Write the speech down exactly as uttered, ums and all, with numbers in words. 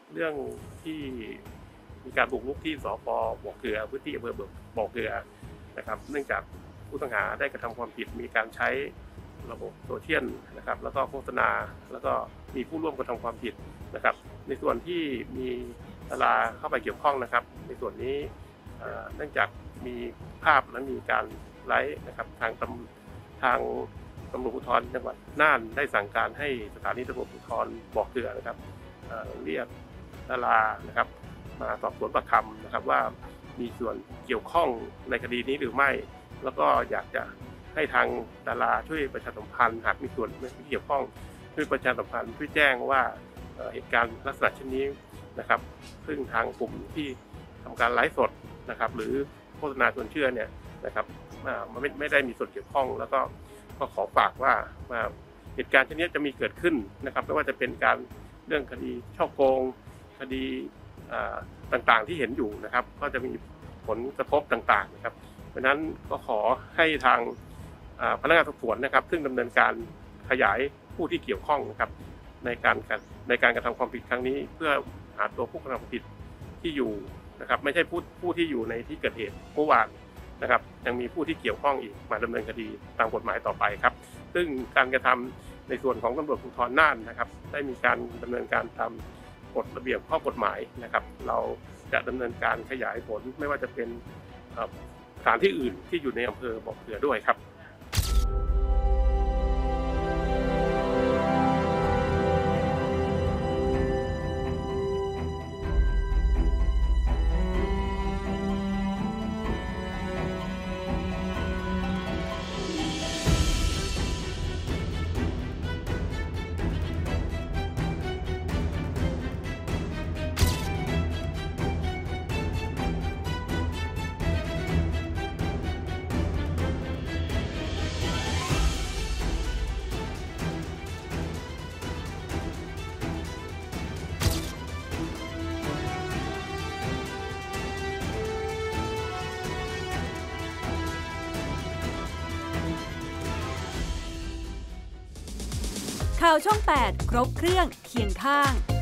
เรื่องที่มีการบุกรุกที่สป.บ่อเกลือพื้นที่อำเภอบ่อเกลือนะครับเนื่องจากผู้ต้องหาได้กระทำความผิดมีการใช้ระบบโซเชียลนะครับแล้วก็โฆษณาแล้วก็มีผู้ร่วมกระทำความผิดนะครับในส่วนที่มีดาราเข้าไปเกี่ยวข้องนะครับในส่วนนี้เนื่องจากมีภาพและมีการไลฟ์นะครับทางตำทางตำรวจภูธรจังหวัดน่านได้สั่งการให้สถานีตำรวจภูธรบ่อเกลือนะครับเรียกดารานะครับมาสอบสวนปากคำนะครับว่ามีส่วนเกี่ยวข้องในคดีนี้หรือไม่แล้วก็อยากจะให้ทางดาราช่วยประชาสัมพันธ์หากมีส่วนไม่เกี่ยวข้องช่วยประชาสัมพันธ์ช่วยแจ้งว่าเหตุการณ์ลักษณะเช่นนี้นะครับซึ่งทางกลุ่มที่ทำการไลฟ์สดนะครับหรือโฆษณาชวนเชื่อเนี่ยนะครับมันไม่ไม่ได้มีส่วนเกี่ยวข้องแล้วก็ก็ขอฝากว่าเหตุการณ์เช่นนี้จะมีเกิดขึ้นนะครับไม่ว่าจะเป็นการเรื่องคดีฉ้อโกงคดีต่างๆที่เห็นอยู่นะครับก็จะมีผลกระทบต่างๆนะครับเพราะฉะนั้นก็ขอให้ทางพนักงานสอบสวนนะครับซึ่งดำเนินการขยายผู้ที่เกี่ยวข้องนะครับในการในการกระทำความผิดครั้งนี้เพื่อหาตัวผู้กระทำความผิดที่อยู่นะครับไม่ใช่ผู้ผู้ที่อยู่ในที่เกิดเหตุเมื่อวานนะครับยังมีผู้ที่เกี่ยวข้องอีกมาดำเนินคดีตามกฎหมายต่อไปครับซึ่งการกระทำในส่วนของตำรวจภูธรน่านนะครับได้มีการดำเนินการตามกฎระเบียบข้อกฎหมายนะครับเราจะดำเนินการขยายผลไม่ว่าจะเป็นสถานที่อื่นที่อยู่ในอำเภอบ่อเกลือด้วยครับข่าวช่องแปดครบเครื่องเคียงข้าง